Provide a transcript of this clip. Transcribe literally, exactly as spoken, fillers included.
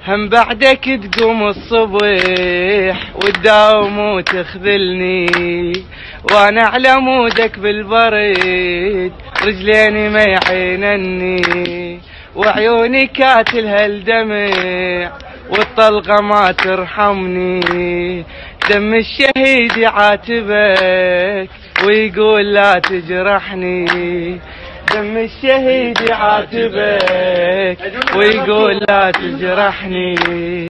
هم بعدك تقوم الصبح وتداوم وتخذلني، وانا على عمودك بالبرد رجليني ما يعينني، وعيوني كاتلها الدمع والطلقة ما ترحمني. دم الشهيد يعاتبك ويقول لا تجرحني، دم الشهيد يعاتبك ويقول لا تجرحني.